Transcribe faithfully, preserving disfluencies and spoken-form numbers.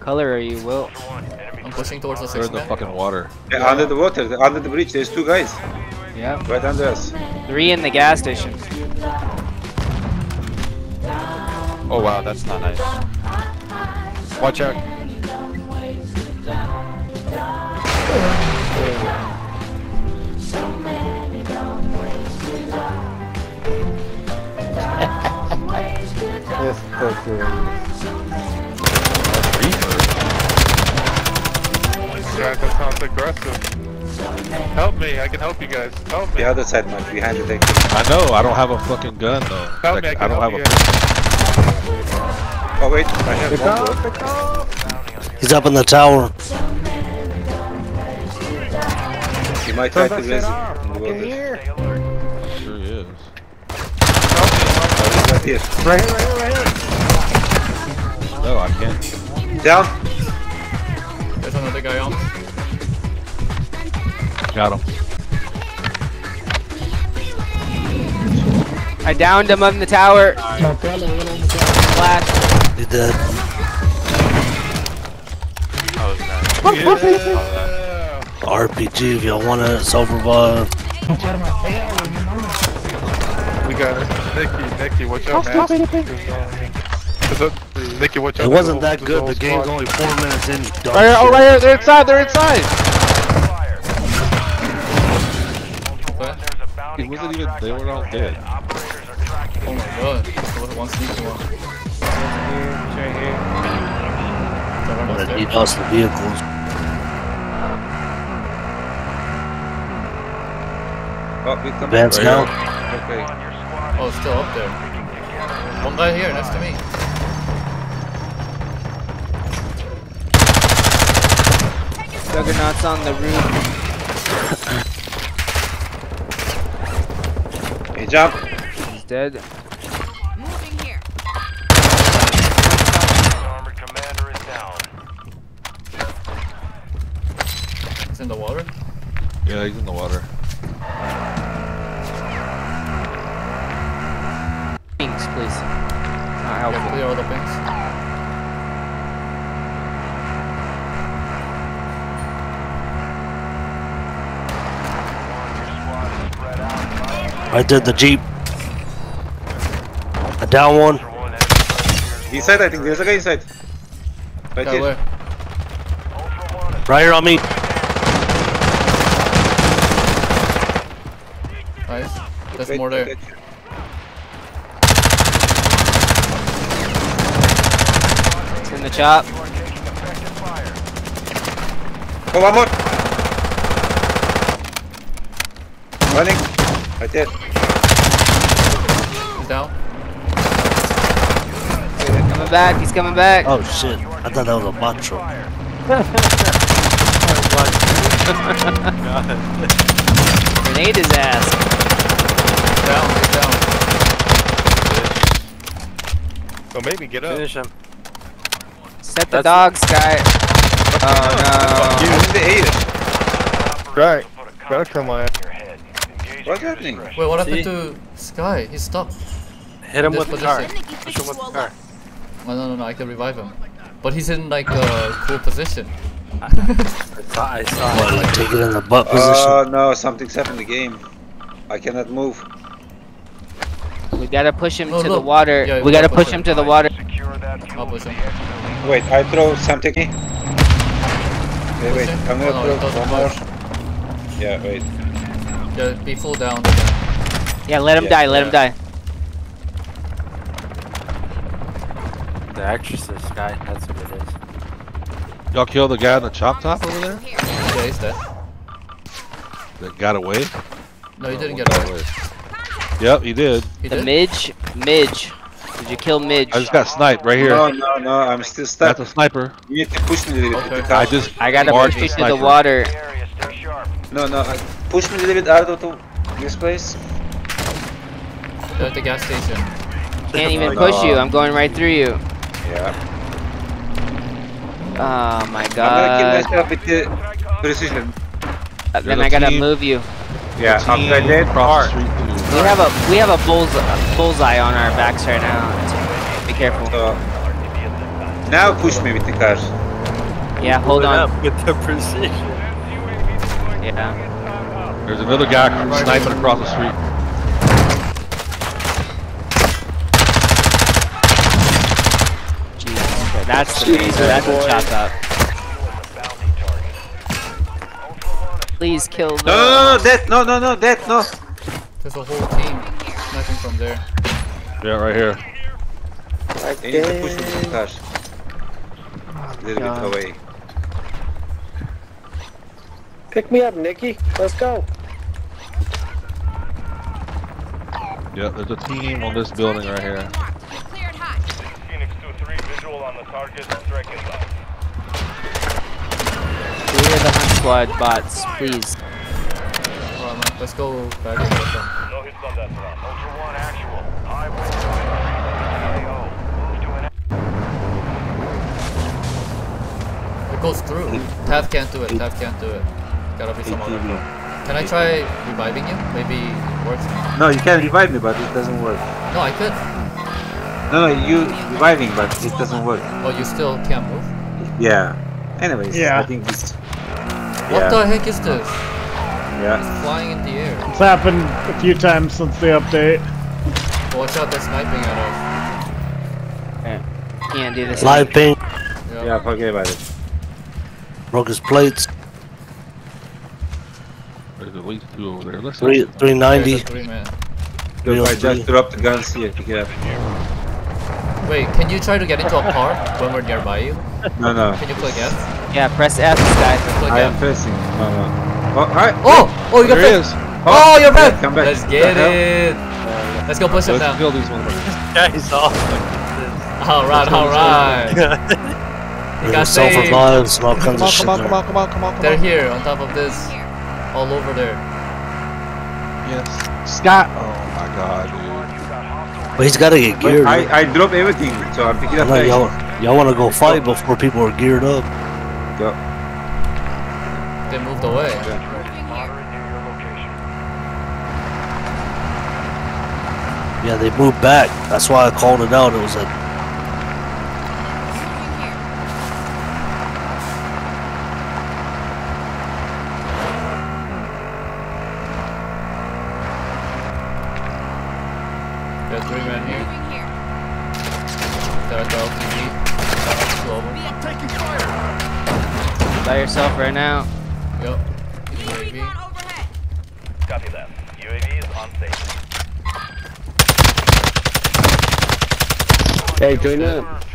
color are you, Will? I'm pushing towards the They're six in the man. fucking water. Yeah, yeah. Under the water, the, under the bridge, there's two guys. Yeah. Right under us. Three in the gas station. Oh wow, that's not nice. Watch out. Yes, that's it. That sounds aggressive. Help me, I can help you guys. Help me. The other side, man, behind the deck. I know, I don't have a fucking gun though. Help Like, me, I I can don't help have you a. guys. Oh wait, I have Pick one up, more. pick up. He's up in the tower. You might try to Turn that raise shit it off. in the Fucking water. here. Sure is. Oh, he's right here. Right here, right here, right here. No, I can't. Down. There's another guy on. Got him. I downed him on the tower. Flash. He's dead. That was nice. Yeah. R P G if y'all want it, it's overbought. We got it. Nikki, Nikki, watch out, man. There's a- Nikki, watch out. It wasn't There's a- that good. The there's a game's squad. only four minutes in. Dumb Right here, oh shit. right here, they're inside, they're inside! It wasn't even. They were all dead. Oh my god. There was one sneaky one. Right here. Someone was But there. he lost the vehicles. Oh, we come Advance Right now. Okay. Oh, it's still up there. One guy here next to me. Juggernaut's on the roof. Hey, jump. He's dead. Moving here. Armored commander is down. He's in the water. Yeah, he's in the water. Thanks, please. Not Yeah, helpful. clear all the pings. I did the Jeep. I down one. Inside, I think there's a guy inside. Right Guy here. where? Right here on me. Nice. There's Wait, more there. wait. It's in the chop. Oh, one more. Running. Right there. He's down. Coming back. He's coming back. Oh shit. I thought that was a bot truck. Grenade his ass. Down, he's down. So maybe get up. Finish him. Set the That's- dog, Sky. Oh You no. in the air. Right. Gotta come on. What's happening? Wait, what happened See? to Sky? He's stuck. Hit him This with the car. position. Push him with the car. Oh, no, no, no, I can revive him. But he's in like a cool position. I saw, I saw What, it. like take it in the butt position? Oh no, something's happened in the game. I cannot move. We gotta push him Oh, to the look. water. Yeah, we we gotta gotta push push him him. to the water. Secure that fuel I'll push to him. the exit of the Wait, I throw something. Wait, wait, Push him. I'm Oh, no, gonna it throw doesn't one more. push. Yeah, wait. Yeah, be full down. Yeah, let him Yeah, die. Let yeah. him die. The exorcist guy, that's what it is. Y'all killed the guy in the chop top over there? Yeah, he's dead. That got away? No, he didn't One get got away. Yep, he did. He The did? Midge. Midge. Did you kill Midge? I just got sniped right here. No, no, no, I'm still stuck. That's a sniper. You need to push me a little bit. Okay. with the I car. just I gotta marked push you the to the sniper. water. area. Stay sharp. No, no, I- push me a little bit out of the, this place. They're at the gas station. Can't even Oh, push no. you. I'm going right through you. Yeah. Oh my I'm gonna kill god. myself with the precision. Uh, Then There's I a gotta team. move you. Yeah, Team after I did. across the street We have a we have a bull's a bullseye on our backs right now. Be careful. So, now push me with the car. Yeah, hold on. Up with the precision. Yeah. There's another guy sniping across the street. Jesus Christ. That's the laser. That's a chop up. Please kill the... No, no, no, no, death, no, no, no, death, no. There's a whole team sniping from there. Yeah, right here. They need to push him, Flash. A little bit away. Pick me up, Nikki. Let's go. Yeah, there's a team on this building right here. Cleared hot. Phoenix two three visual on the target. Strike inbound. Clear the hunt squad bots, please. Alright, man, let's go back and get them. No hits on that round. Ultra one actual. I will move to an It goes through. Tav can't do it. Tav can't do it. Gotta be some other. Can I try reviving you? Maybe it works. No, you can revive me, but it doesn't work. No, I could. No, no, you reviving, but it doesn't work. Oh, you still can't move? Yeah. Anyways, Yeah. I think this. What Yeah. the heck is this? Yeah. It's flying in the air. It's happened a few times since the update. Watch out, they're sniping at us. Can't do this. Live ping. Yeah. Yeah, forget about it. Broke his plates. There's at least two over there. Let's Three, three ninety. There's a three man. Look, I just dropped the guns here, pick it up. Wait, can you try to get into a car when we're nearby you? No, no. Can you click F? Yeah, press F, guys. Click I am F. pressing. No, no. Oh, alright. Oh! Oh, you got There he hit! is. Oh, you're back! Come back. Let's get What the it! Let's go push him Let's down. kill these motherfuckers. Yeah, he's off. Alright, alright. He got Self saved. revives and all kinds Come of on, shit come on, there. come on, come on, come on, come They're on. here on top of this. All over there. Yes. Scott. Oh my god, dude. But he's gotta get Wait, geared. I, I dropped everything, so I'm picking up Like, y'all, guys. y'all wanna go fight before people are geared up. Go. They moved away. moderate near your location. Yeah, they moved back. That's why I called it out. It was a There's three men here. Moving here. They're at the L T V. Global. By yourself right now. Yup. U A V U A V. gone overhead. Copy that. U A V is on station. Hey, join in.